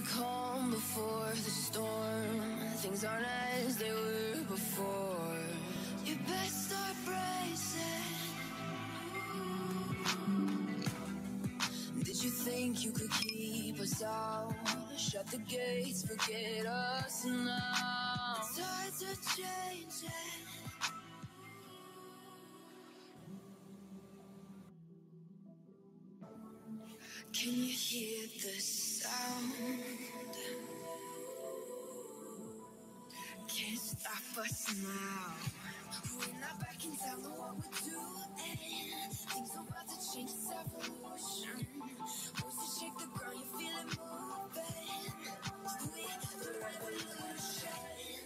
calm before the storm. Things aren't as they were before. You best start bracing. Did you think you could keep us out? Shut the gates, forget us now. Tides are changing. Can you hear the sound? Can't stop us now. We're not backing down on what we're doing. Things are about to change, it's evolution. Voices shake the ground, you feel it moving. We're the revolution.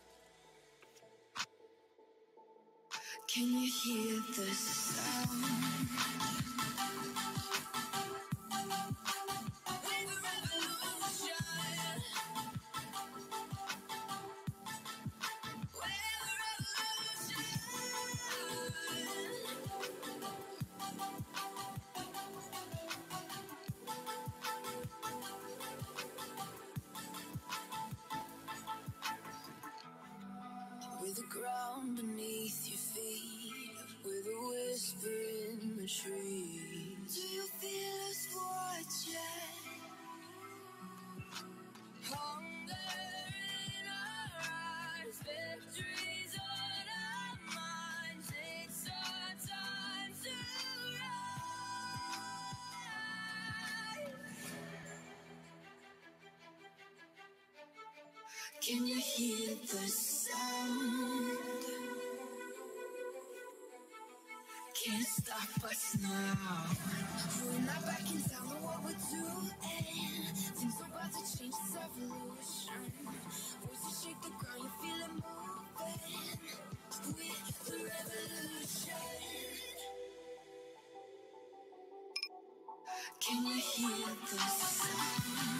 Can you hear the sound? With the ground beneath your feet, with a whisper in the trees. Do you feel us watching? Hunger in our eyes, victories on our minds. It's our time to rise. Can you hear the sound? Can't stop us now. We're not backing down on what we're doing. Things are about to change, it's evolution. Voices shake the ground, you feel it moving. We're the revolution. Can you hear the sound?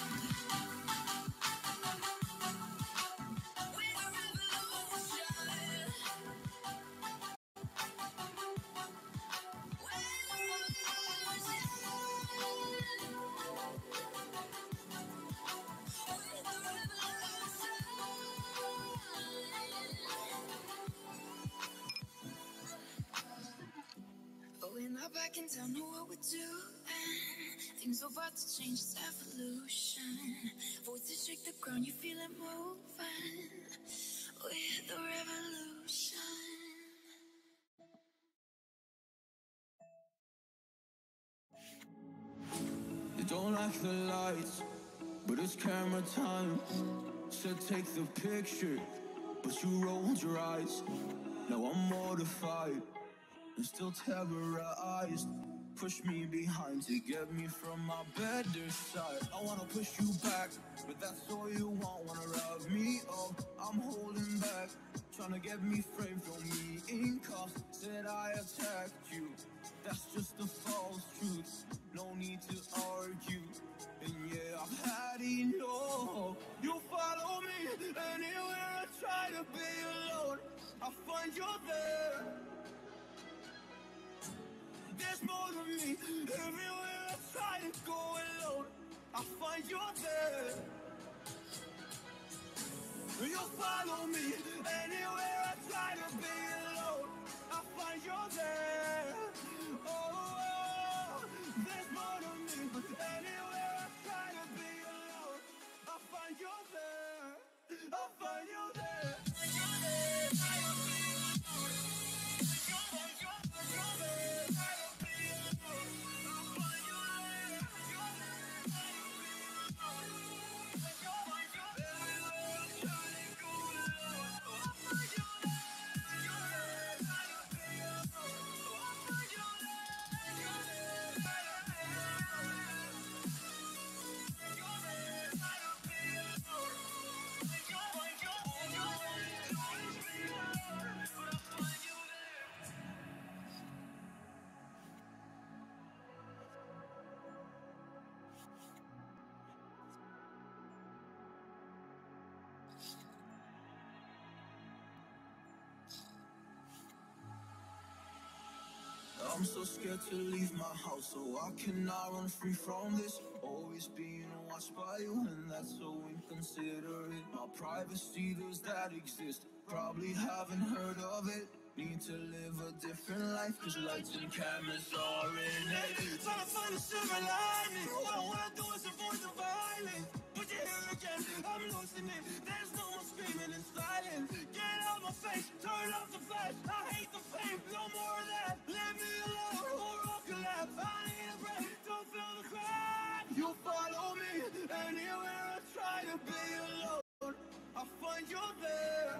We're not backing down on what we're doing. Things are about to change, it's evolution. Voices shake the ground, you feel it moving. We're the revolution. You don't like the lights, but it's camera time. Said take the picture, but you rolled your eyes. Now I'm mortified and still terrorized. Push me behind to get me from my better side. I wanna push you back, but that's all you want. Wanna rub me up, I'm holding back. Trying to get me framed for me in cuffs. Said I attacked you, that's just a false truth. No need to argue, and yeah, I've had enough. You follow me anywhere I try to be alone. I find you there. There's more to me. Everywhere I try to go alone, I find you there. You follow me anywhere I try to be alone, I find you there. Oh, there's more to me. Anywhere I try to be alone, I find you there. I find you there. I'm so scared to leave my house, so I cannot run free from this. Always being watched by you, and that's so inconsiderate. My privacy, does that exist? Probably haven't heard of it. Need to live a different life, cause lights and cameras are in it. Trying to find a silver lining. All I do is avoid the violence. But you're here again, I'm losing it. There's no one screaming in silence. Get out my face, turn off the flash. I hate the fame, no more of that. Let me alone, or I'll collapse. I need a breath, don't feel the crack. You follow me, anywhere I try to be alone, I find you there.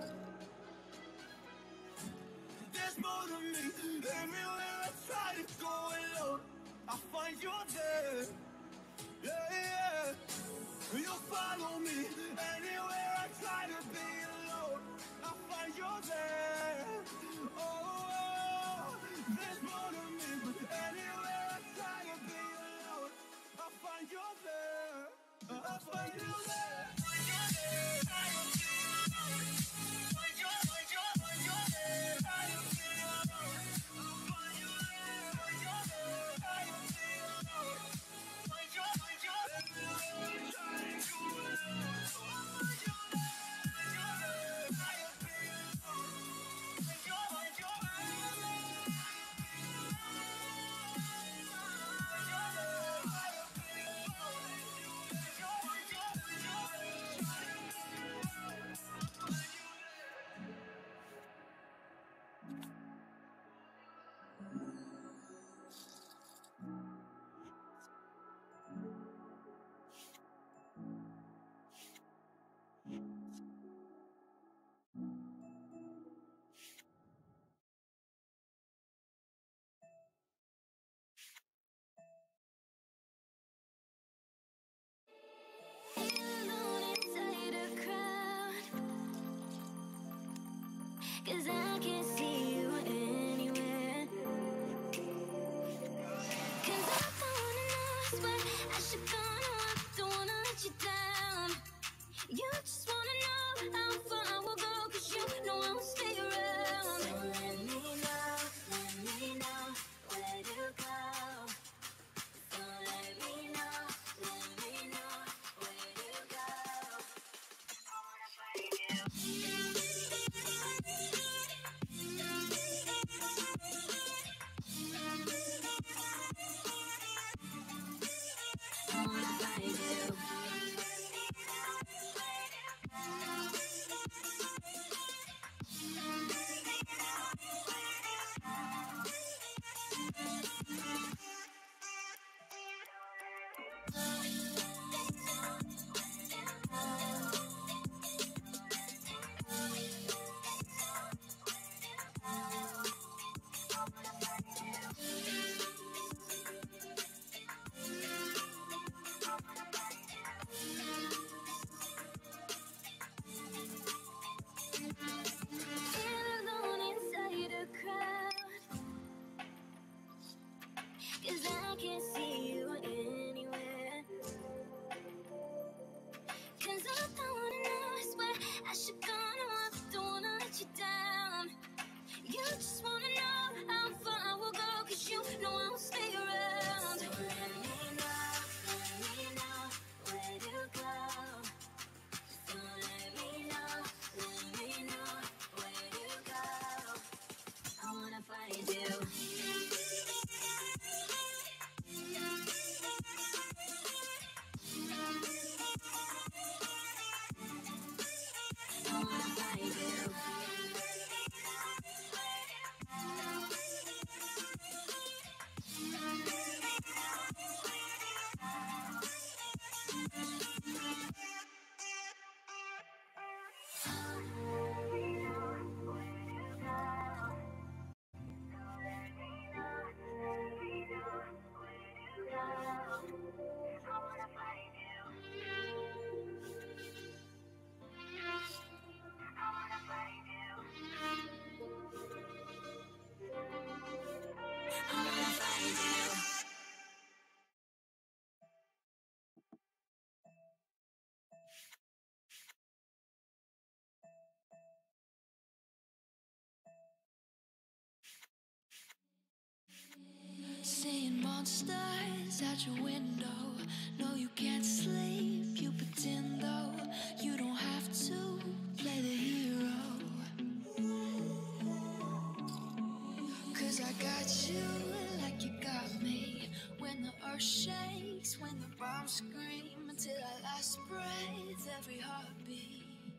There's more to me, everywhere I try to go alone, I find you there. Yeah, yeah. You follow me, anywhere I try to be alone, I find you there. Oh, there's more to me, but anywhere I try to be alone, I find you there. I find you there. Cause I can't see you anywhere. Cause I don't wanna know what I should go. No, I don't wanna let you down. You just wanna know how far I will go. Cause you know I will stay around. So let me know where to go. So let me know where to go. I wanna find you. Cause I can't see you anywhere. monsters at your window. No, you can't sleep, you pretend though. You don't have to play the hero. 'Cause I got you like you got me. When the earth shakes, when the bombs scream, until our last breath, every heartbeat.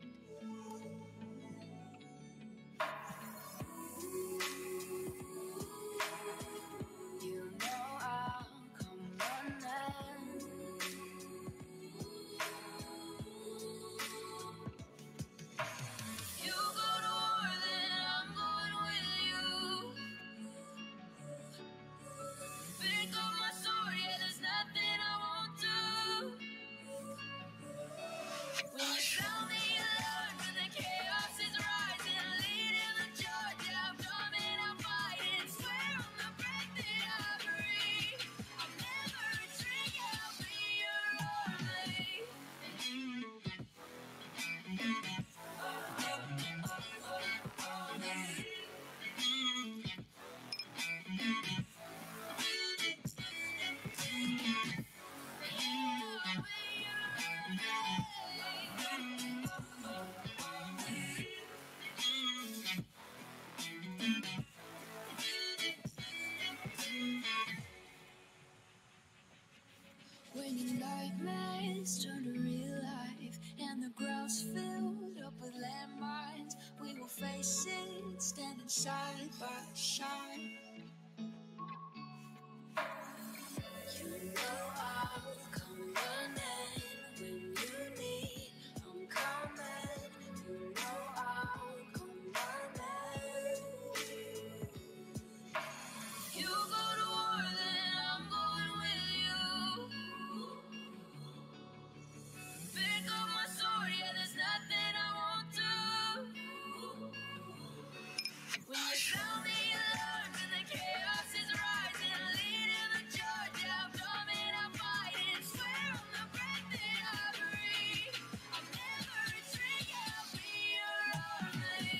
You know I'll come running. You go to war, then I'm going with you. Pick up my sword, yeah, there's nothing I won't do. When you sound the alarm, when the chaos is rising, leading the charge, yeah, I'm coming, I'm fighting. Swear on the breath that I breathe, I'll never retreat, yeah, I'll be your army. When your nightmares turn to real life and the ground's filled up with landmines, we will face it standing side by side. You know I'll come running when you need. I'm coming. You know I'll come running. You go to war, then I'm going with you. Pick up my sword, yeah, there's nothing I won't do. When you sound the alarm and the chaos is rising, leading the charge, yeah, I'm coming, I'm fighting. Swear on the breath that I breathe, I'll never retreat, yeah, I'll be your army.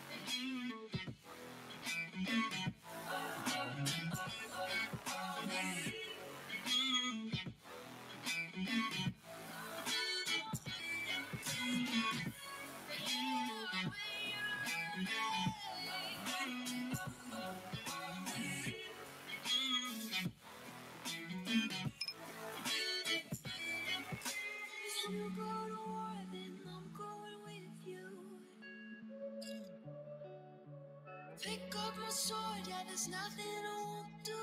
If you go to war, then I'm going with you. Pick up my sword, yeah, there's nothing I won't do.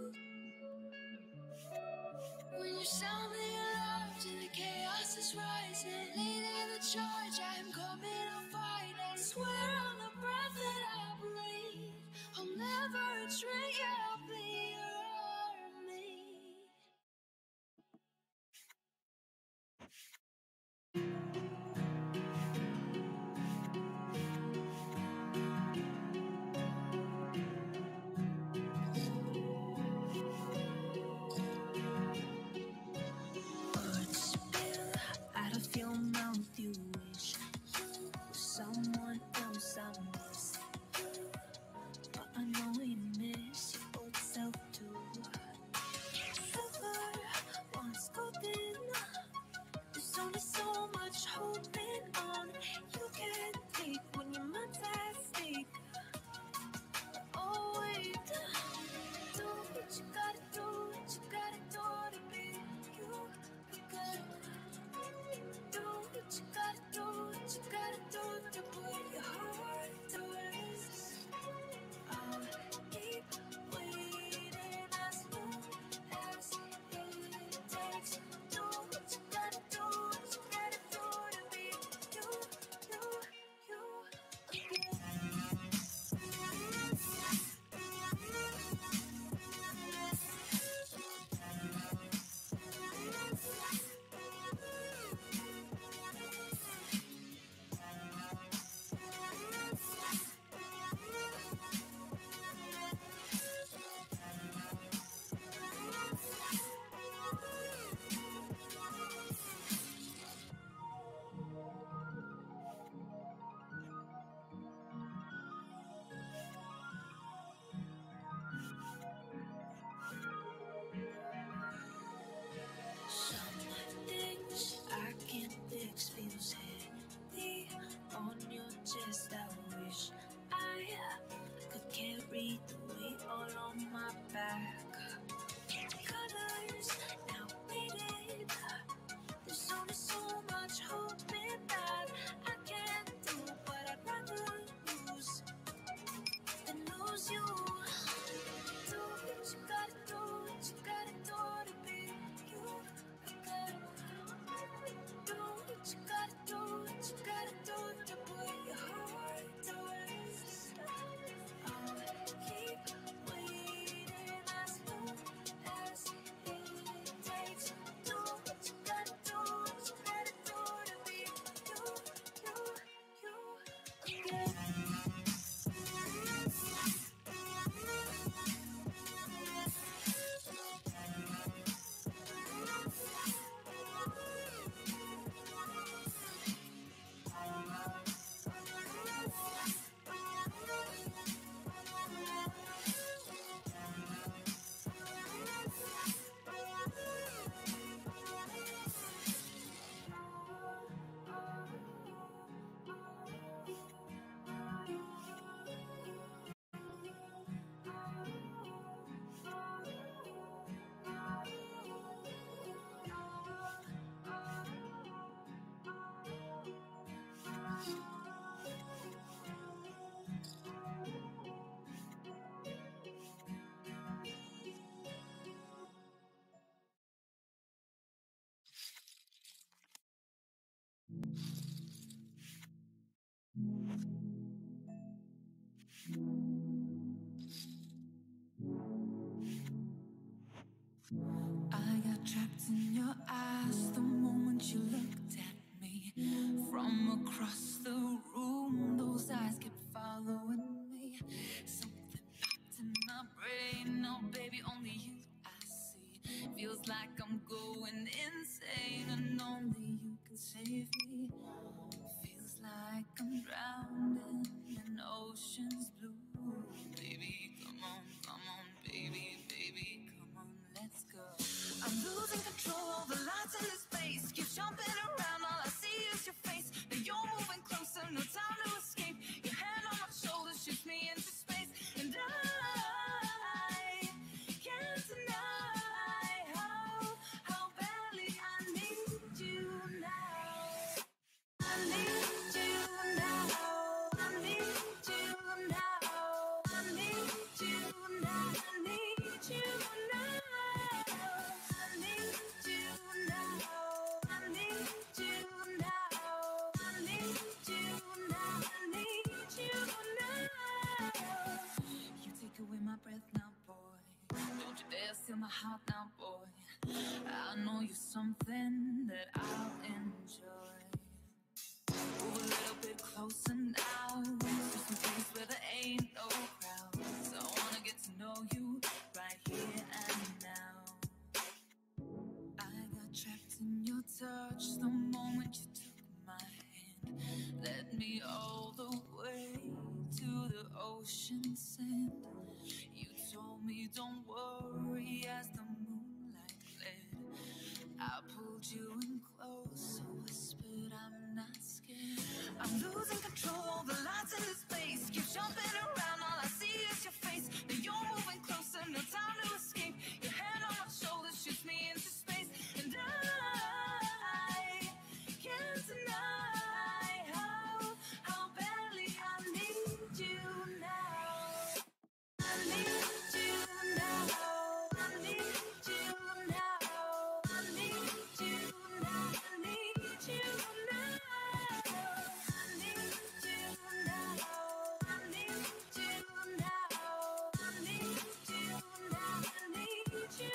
When you sound the alarm and the chaos is rising, leading the charge, I'm coming, I'm fighting. Swear on the breath that I breathe, I'll never retreat, yeah, I'll be your army. Words spill out of your mouth, you wish you were someone else. I miss you, but I know you miss your old self too. Silver once golden, there's only so much holding on. You can't take when your mind's at stake. Oh wait, do what you gotta do, what you gotta do to be you. You gotta do what you gotta do, what you gotta do to put your heart to rest. I'll keep waiting as long as it takes. Do what you gotta do, what you gotta do to be you. You I got trapped in your eyes the moment you looked at me. From across the room, those eyes kept following me. Something popped in my brain, oh baby, only you I see. Feels like I'm going insane, and only you can save me. Feels like I'm drowning in ocean's blue. Baby, come on, baby, baby, come on, let's go. I'm losing control of the lights in this space. Keep jumping around, all I see is your face. Now you're moving closer, no time to escape. Your hand on my shoulder shoots me into space, and I can't deny how badly I need you now. I need you now. I need you now. I need you now. I need you now. I need you now. I need you now. I need you now. I need you now. You take away my breath now, boy. Don't you dare steal my heart now, boy. I know you're something that I'll enjoy. Move a little bit closer now, to some place where there ain't no crowds. I wanna get to know you right here and now. I got trapped in your touch the moment you took my hand. Led me all the way to the ocean sand. You told me don't worry as the moonlight led. I pulled you in close, whispered I'm not scared. I'm losing control, the lights in this place keep jumping around, all I see is your face. Now you're moving closer, no time to escape. Your hand on my shoulder shoots me into space, and I can't deny how badly I need you now. I need you now. I need you now. I need you now. I need you now. I need you now. I need you now. I need you now. I need you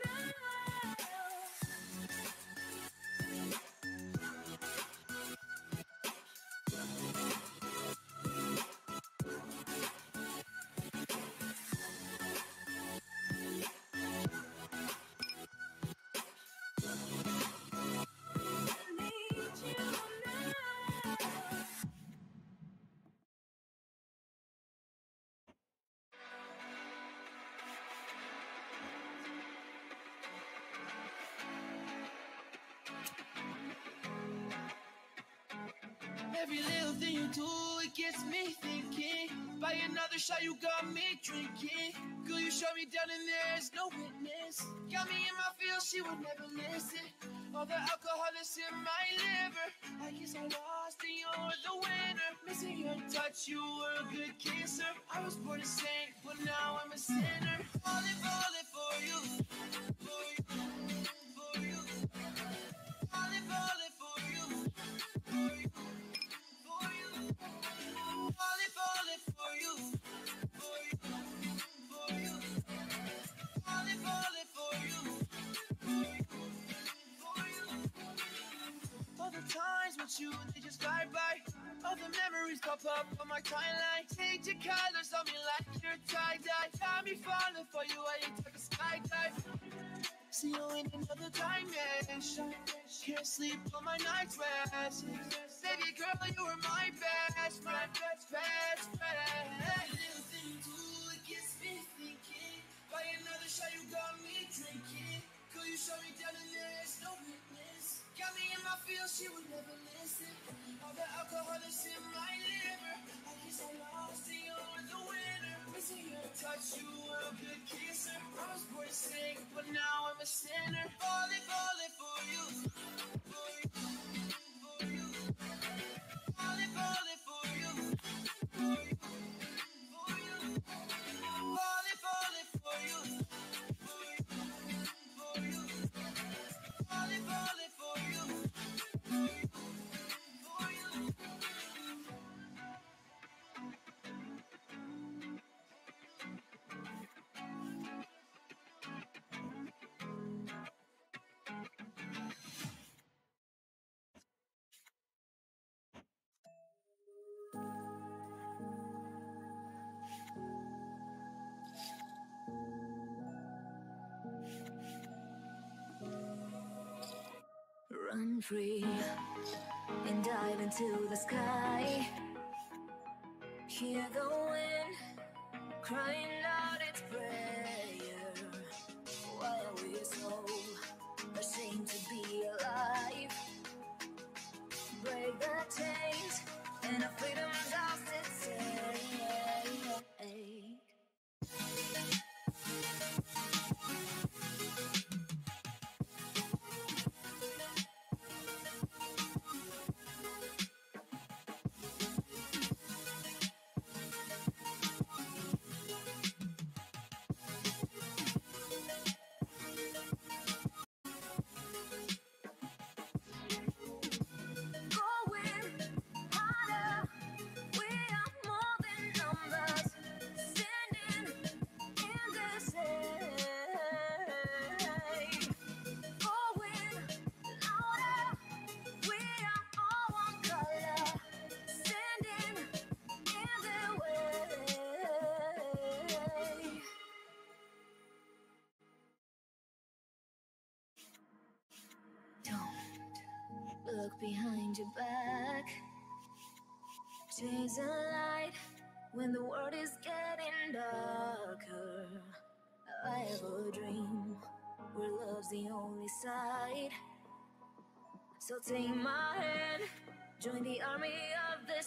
Every little thing you do, it gets me thinking. By another shot, you got me drinking. Girl, you shut me down and there's no witness. Got me in my feels, she would never listen. All the alcohol is in my liver. I guess I lost and you're the winner. Missing your touch, you were a good kisser. I was born a saint, but now I'm a sinner. Falling for you. For you, for you. Falling for you. For you. For you, falling for you, for you, for you, falling for you, for you. All the times with you, they just fly by. All the memories pop up on my timeline. Change your colors on me like you're tie-dye. Got me falling for you, I ain't like a skydive. See you in another dimension. Can't sleep on my night's rest. Baby girl, you were my best friend, best friend. Every little thing you do, it gets me thinking. By another shot, you got me drinking. Girl, you shut me down and there's no witness. Got me in my feels, she would never listen. All the alcohol is in my liver. I guess I lost and you're the winner. Missing your touch, you were a good kisser. I was born to sing, but now I'm a sinner. Falling for you. For you, for you. Falling for you. For you, for you. Falling for you. For you, for you. Falling for you. Run free and dive into the sky. Hear the wind crying out its prayer, while we're so ashamed to be alive. Break the chains and our freedom's ours to take. Look behind your back. Chase a light when the world is getting darker. I have a dream where love's the only side. So take my hand, join the army of the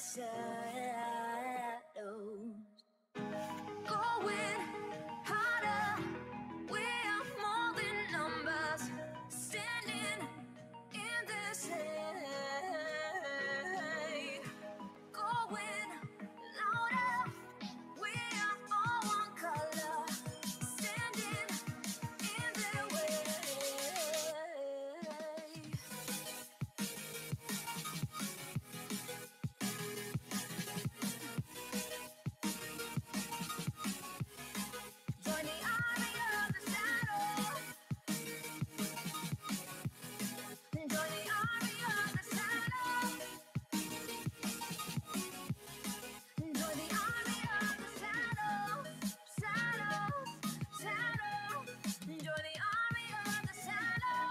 shadows. Going harder, we are more than numbers, standing in the shade. Going louder, we are all one color, standing in the way. Join the army of the shadow. Join the army of the shadow. Join the army of the shadow. Shadows, shadows. Join the army of the shadow.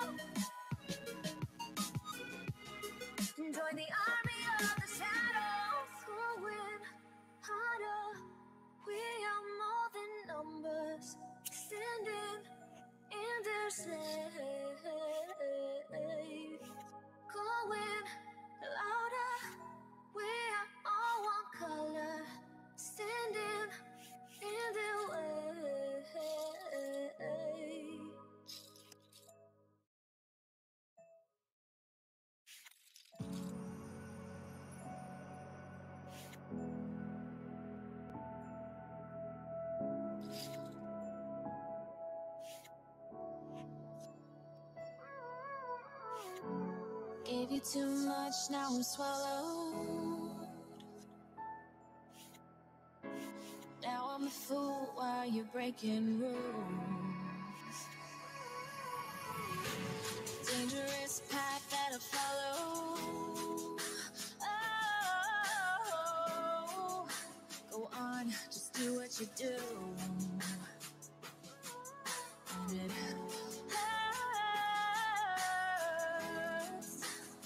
Join the army of the shadows. Going harder. We are more than numbers, standing in their shade. Going louder, we are all one color, standing in their way. Gave you too much, now I'm swallowed. Now I'm a fool while you're breaking rules. Dangerous path that I follow. Oh, go on, just do what you do. And it hurts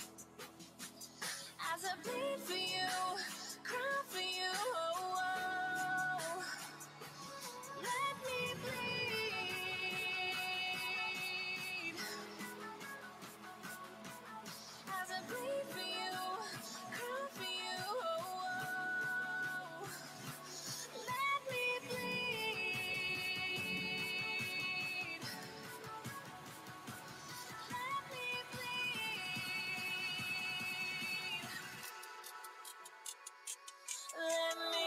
as I bleed for you, cry for you. Oh, let me bleed as I bleed for you, cry for you. Oh, let me bleed. Let me bleed. Let me.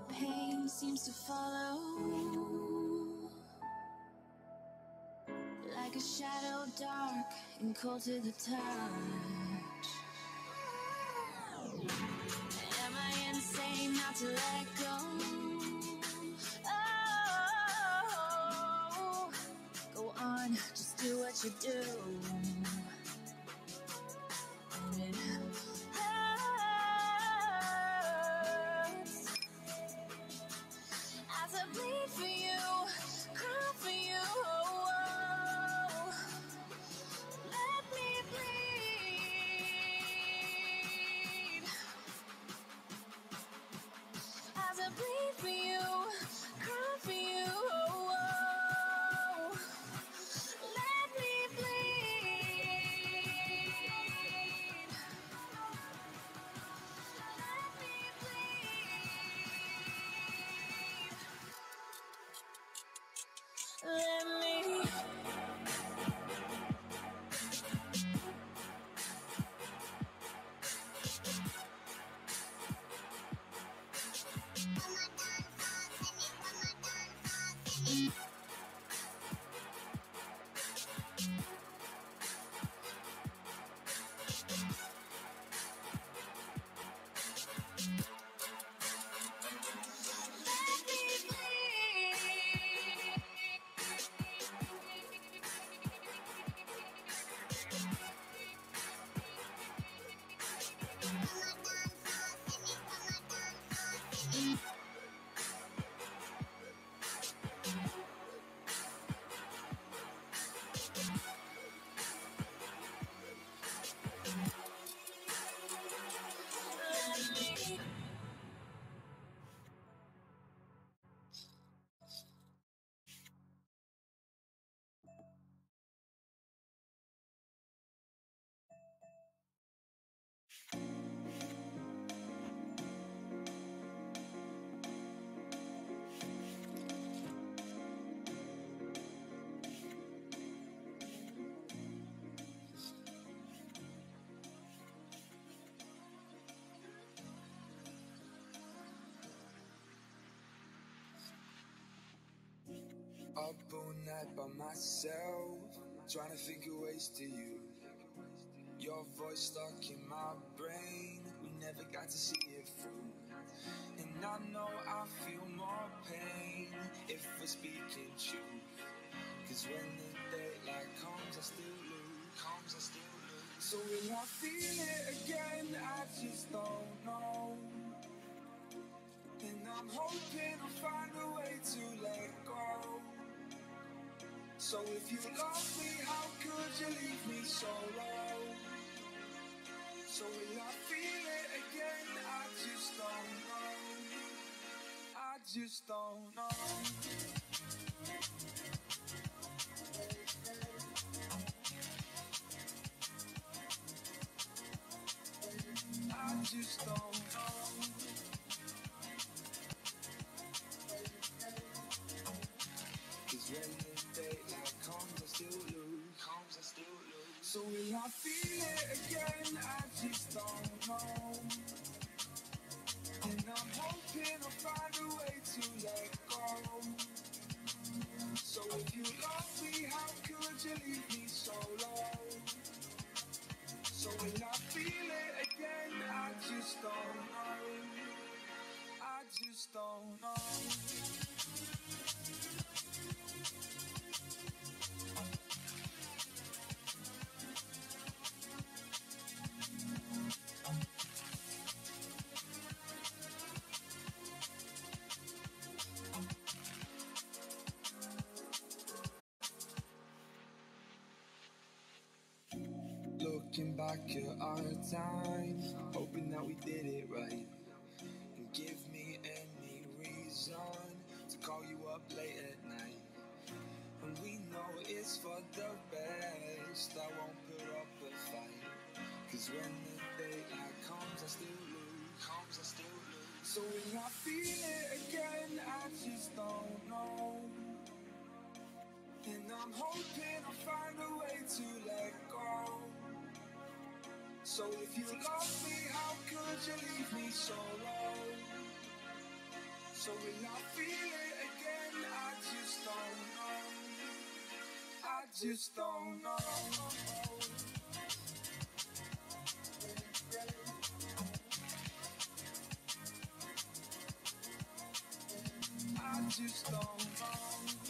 pain seems to follow like a shadow, dark and cold to the touch. Am I insane not to let go? Oh, go on, just do what you do. And it hurts as I bleed for you, cry for you. Let me bleed as I bleed for you, cry for you. Let me bleed. Let me bleed. Let me. Up all night by myself, trying to think of ways to you. Your voice stuck in my brain, we never got to see it through. And I know I feel more pain if we're speaking truth. Cause when the daylight comes, I still lose. So will I feel it again? I just don't know. And I'm hoping I'll find a way to let go. So if you love me, how could you leave me so low? So will I feel it again? I just don't know. I just don't know. I just don't know. Cause when the daylight comes, I still lose. So will I feel it again? I just don't know. And I'm hoping I'll find a way to let go. So if you love me, how could you leave me so low? So will I feel it again? I just don't know. I just don't know. Looking back at our time, hoping that we did it right. And give me any reason to call you up late at night. And we know it's for the best, I won't put up a fight. Cause when the daylight comes, I still lose. So when I feel it again, I just don't know. And I'm hoping I'll find a way to let go. So if you love me, how could you leave me so low? So will I feel it again? I just don't know. I just don't know. I just don't know.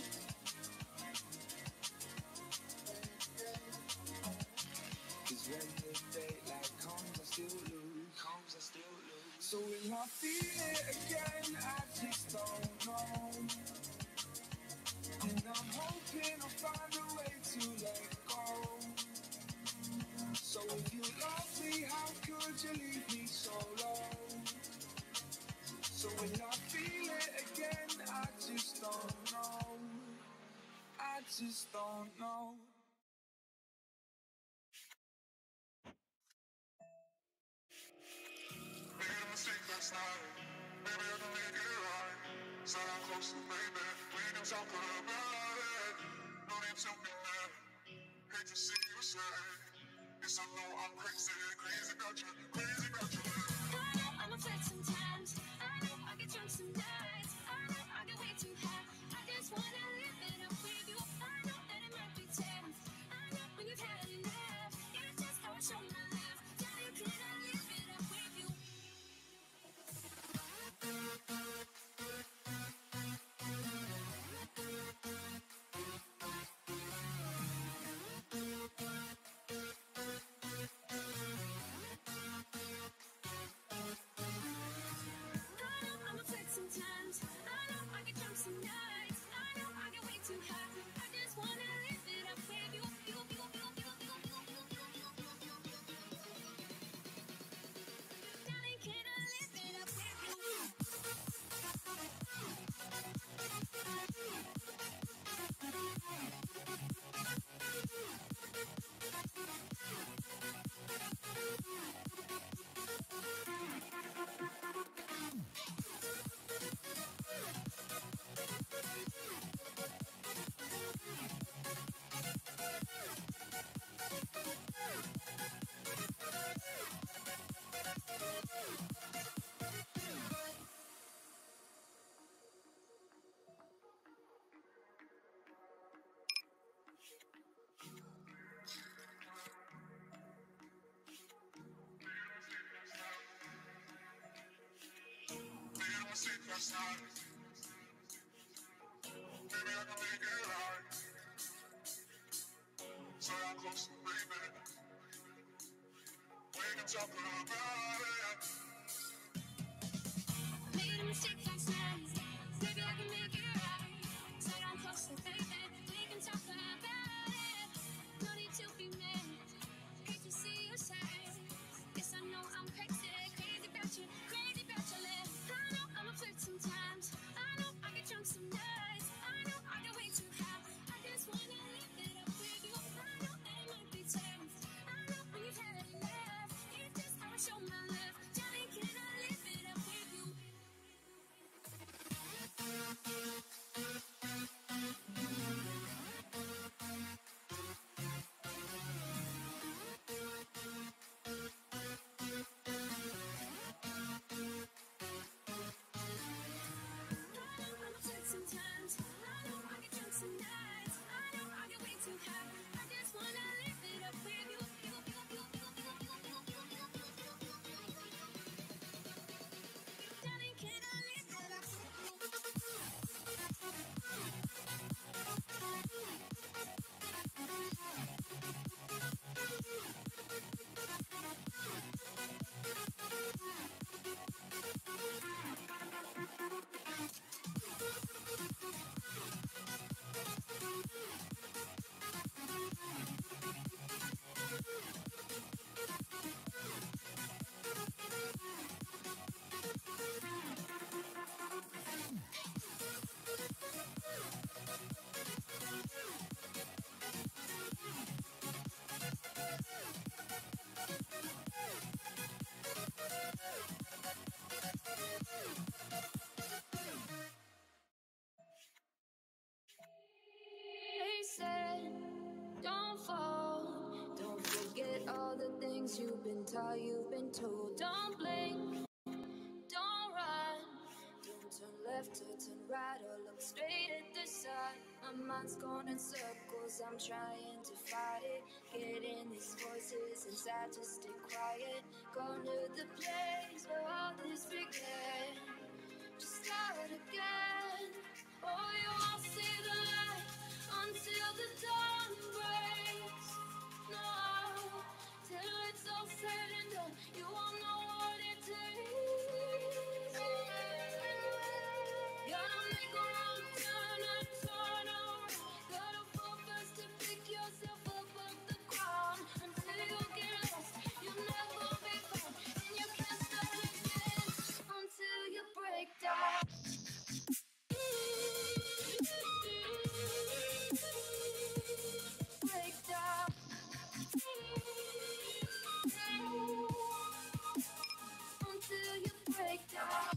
'Cause when the daylight comes, I still lose. So will I feel it again? I just don't know. And I'm hoping I'll find a way to let go. So if you love me, how could you leave me so low? So when I feel it again, I just don't know. I just don't know. Made a mistake last night. Maybe I can make it right. Said I'm close to baby. We can talk about it. No need to be mad. Hate to see you say. Yes, I know I'm crazy about you, crazy about you. I know I'm a flex sometimes. I know I get drunk some nights. I know I get way too high. I just wanna live it up with you. I know that it might be tense. I know when you've had enough. It's just how I show my love. Daddy, can I live it up with you? I'm a flex sometimes. I know I get drunk some nights. I know I get way too high. I just wanna live it up with you. Darling, can I live it up with you? Made a mistake last night. Maybe I can make it right. So I'm close to baby. We can talk about it. Made a mistake last night. Maybe I can make it right. Said I'm close to baby. We can talk about it. No need to be mad. Hate to see you sad. Yes, I know I'm crazy about you, crazy about your love. I know I'm a flirt sometimes. I know I get drunk some nights. I know I get way too high. I just wanna live it up with you. I know that it might be tense. I know when you've had enough. It's just how I show my love. Johnny, to turn right or look straight at the sun. My mind's going in circles, I'm trying to fight it. Getting these voices inside to stay quiet. Going to the place where all this began. Just start again. Oh, you won't see the light until the dawn breaks. No, till it's all said and done, you won't know what it takes. Gotta make a wrong turn and turn around. Gotta fall first to pick yourself up off the ground. Until you get lost, you'll never be found. And you can't start again until you break down. Break down. Until you break down.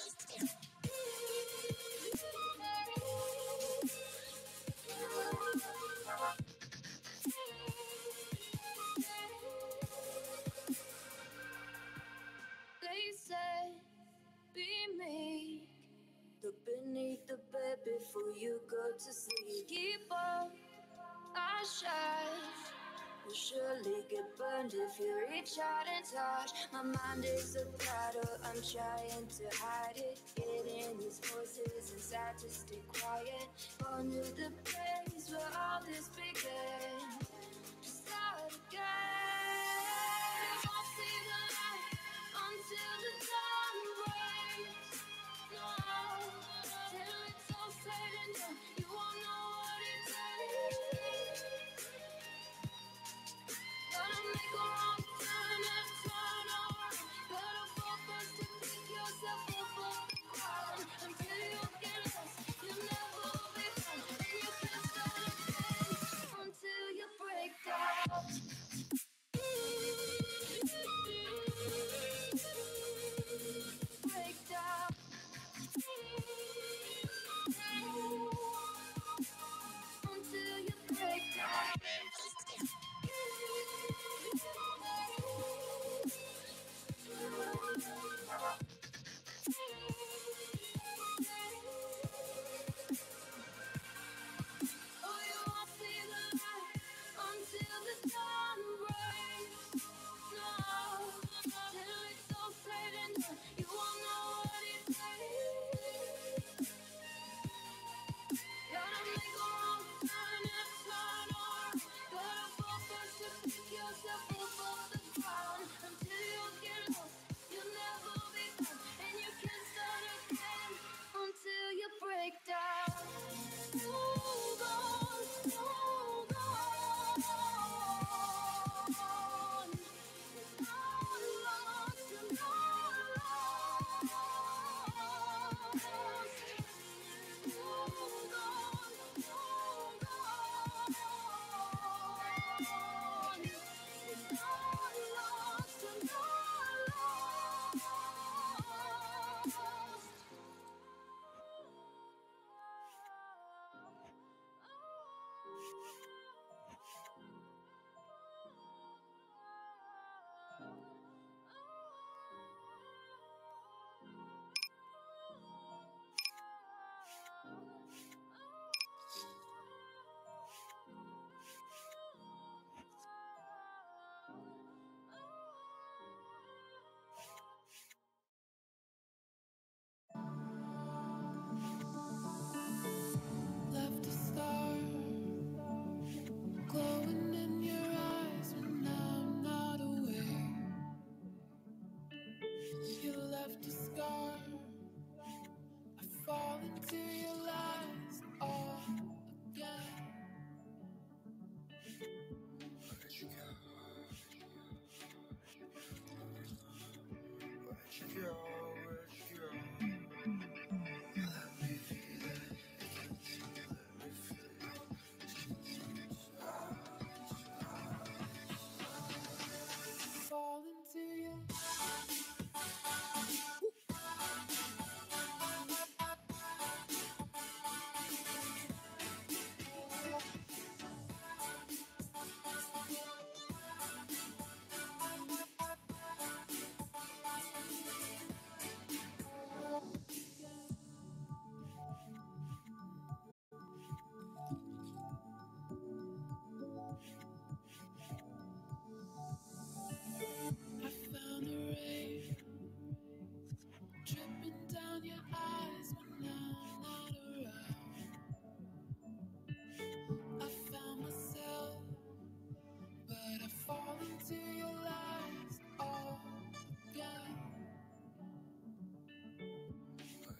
They say, be meek. Look beneath the bed before you go to sleep. Keep up, I shine. You'll surely get burned if you reach out and touch. My mind is a battle, I'm trying to hide it. Getting these voices inside to stay quiet. Going to the place where all this began. Just start again. You won't see the light until the dawn breaks. No, till it's all said and done, you won't know what it takes. Gotta make a wrong turn and turn around. Gotta fall first to pick yourself up off the ground. Until you get lost, you'll never be found. And you can't start again until you break down.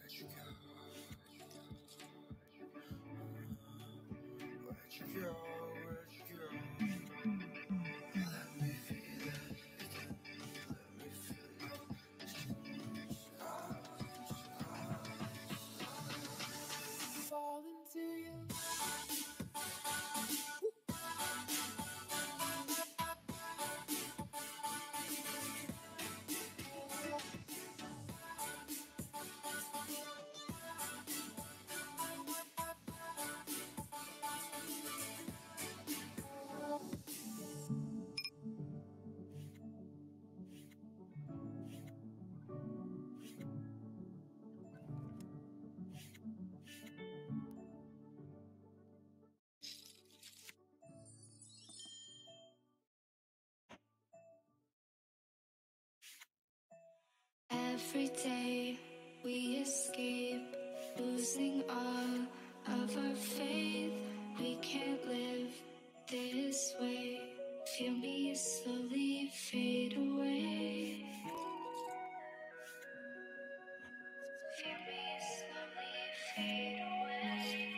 Every day we escape, losing all of our faith. We can't live this way. Feel me slowly fade away. Feel me slowly fade away.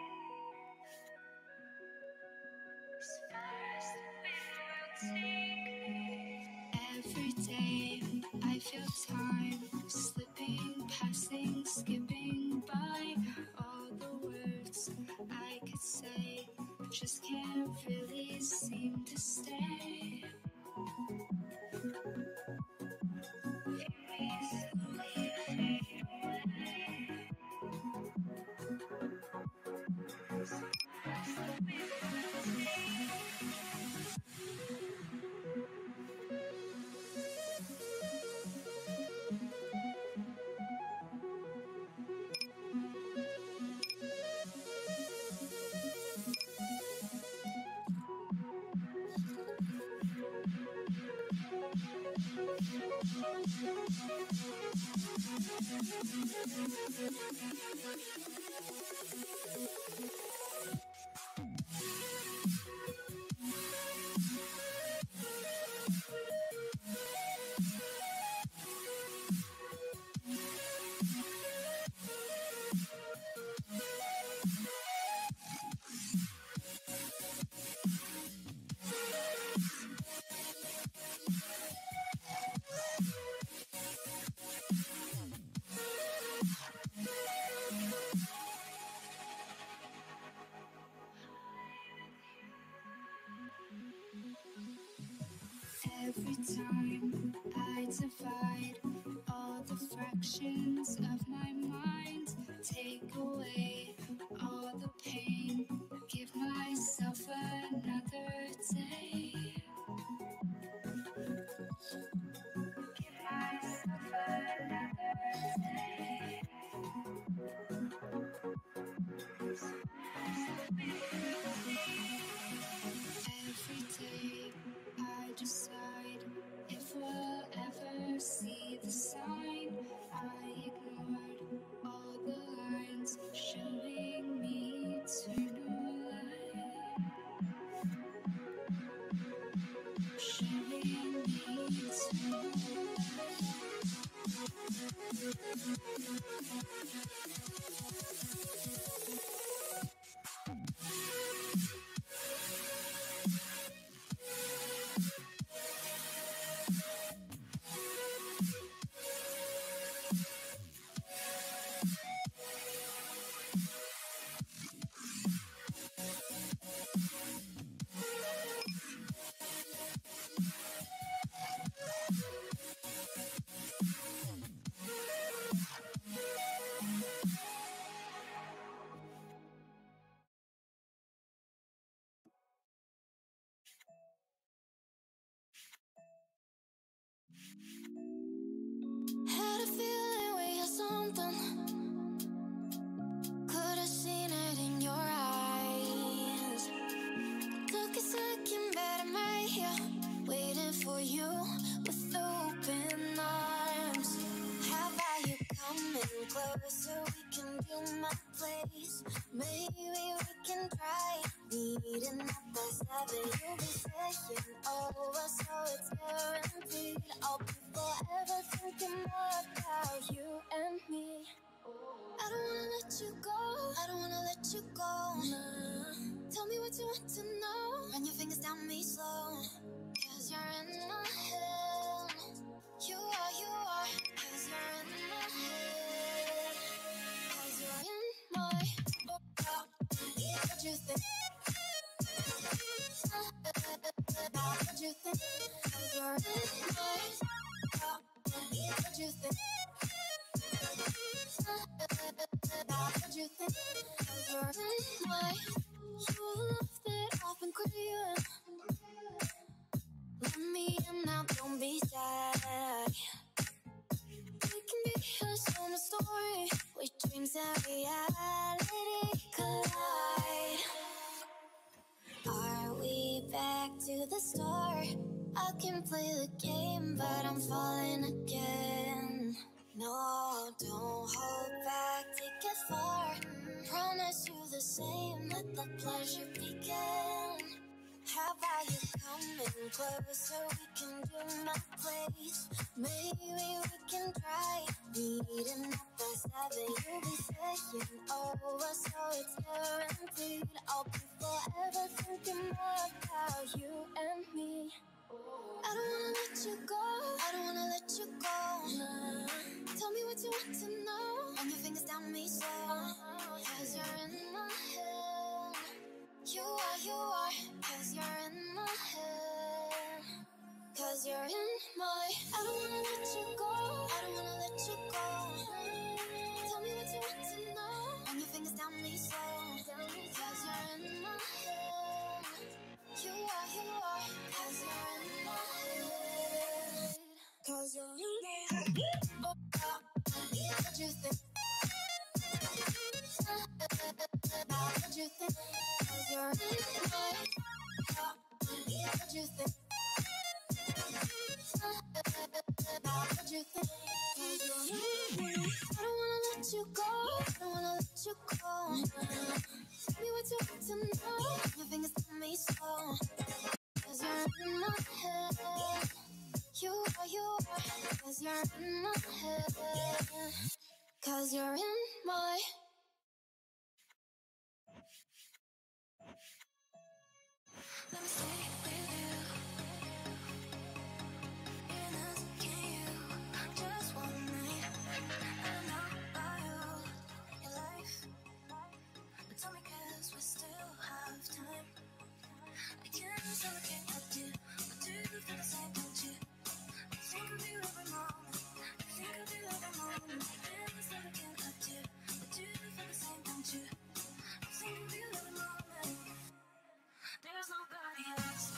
As far as the wind will take me. Every day I feel time slipping, passing, skipping by. All the words I could say just can't really seem to stay. Feel me slowly fade away. As far as the wind will take me. Every time I divide all the fractions of my mind, take away all the pain, give myself another day. Give myself another day. Every day I decide if we'll ever see the sign. I ignored all the lines showing me eternal light. Showing me eternal Had a feeling we had something. Could have seen it in your eyes. Took a second, but I'm right here, waiting for you with open arms. How about you coming closer? We can be my place. Maybe we can try meeting up by 7. You'll be saying over, so it's guaranteed. I'll be forever thinking more about you and me. let you go. I don't wanna let you go. Tell me what you want to know. Run your fingers down me slow. Cause you're in my head. You are. Cause you're in my head. Cause you're in my what you think? What you think? Cause you're in my what you think? What you think? Cause you're in my you left it off and clear. Let me in now, don't be sad. We can be a summer story with dreams and reality collide. Are we back to the start? I can play the game, but I'm falling again. No, don't hold back, take it far. Promise you the same, let the pleasure begin. How about you coming closer? We can do my place. Maybe we can try meeting up by 7. You'll be saying over, so it's guaranteed. I'll be forever thinking more about you and me. I don't wanna let you go. I don't wanna let you go. Tell me what you want to know. Run your fingers down me slow. Cause you're in my head. You are. Cause you're in my head. Cause you're in my I don't wanna let you go. I don't wanna let you go. Tell me what you want to know. Run your fingers down me slow. Cause you're in my head. You are. Cause you're in my head. Cause you're in my head. What you think? What you think? Cause you're in my what you think? What you think? Cause you're in my I don't wanna let you go. I don't wanna let you go. Tell me what you want to know. Your fingers tell me so. Cause you're in my head. You are. Cause you're in my head. Cause you're in my let me stay with you. In us, can you? Just one night. I don't know about you, your life. But tell me 'cause we still have time. I can't still look at you. But do you feel the same, don't you? I think of you every moment. I think of you every moment. I can't still look at you. But do you feel the same, don't you? I think of you every moment. There's nobody else.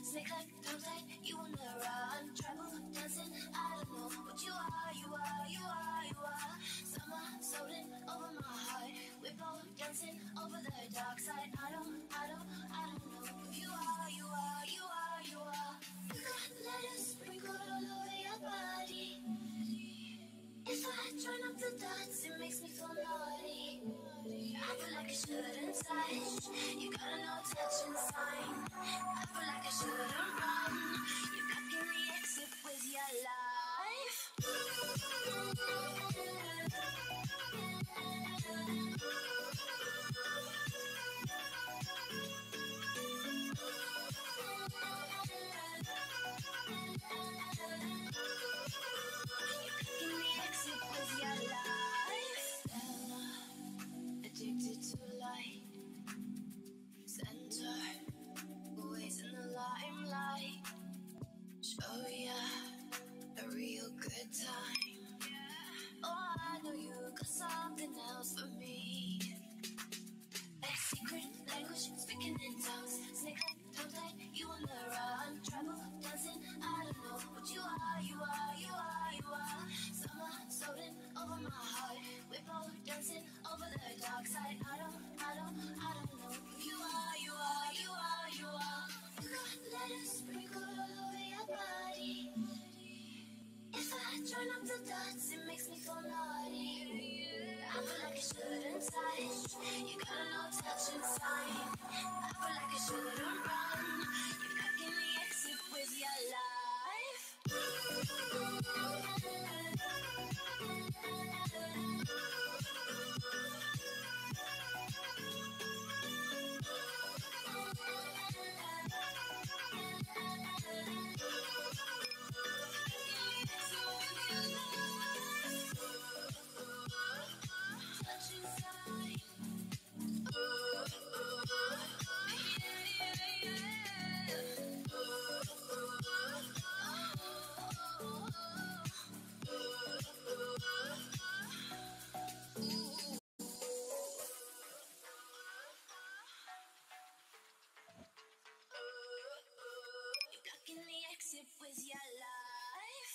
Snake like tongue tight, you on the run. Trouble dancing, I don't know what you are, you are, you are, you are. Summer soaring over my heart. We're both dancing over the dark side. I don't know who you are, you are, you are, you are. You got letters sprinkled all over your body. If I join up the dots, it makes me feel naughty. I feel like I shouldn't touch. You got a no touching sign. I feel like I shouldn't run. You're blocking the exit with your life. You're blocking the exit with your life. Stella, addicted to light. Center, always in the limelight. Show ya a real good time. Oh, I know you got something else for me. Like secret language, speaking in tongues. Snake like tongue tight, you on the run. Trouble dancing, I don't know what you are, you are, you are, you are. Summer soaring over my heart. We're both dancing over the dark side. I don't know who you are, you are, you are, you are. You got letters sprinkled all over your body. If I join up the dots, it makes me feel naughty. I feel like I shouldn't touch. You got a no touching sign. I feel like I shouldn't run. You're blocking the exit with your life. Touching sign. You're blocking the exit with your life.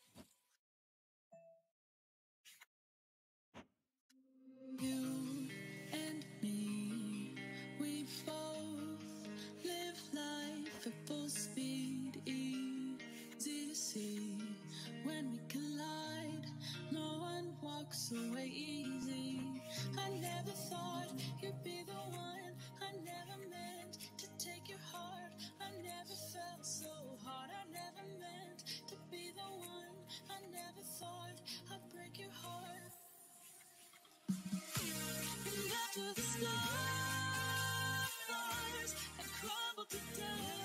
You and me, we both live life at full speed, easy to see. When we collide, no one walks away easy. I never thought you'd be the one. I never meant to take your heart. I never felt so hard. I never meant to be the one. I never thought I'd break your heart. And after the stars had crumbled to dust,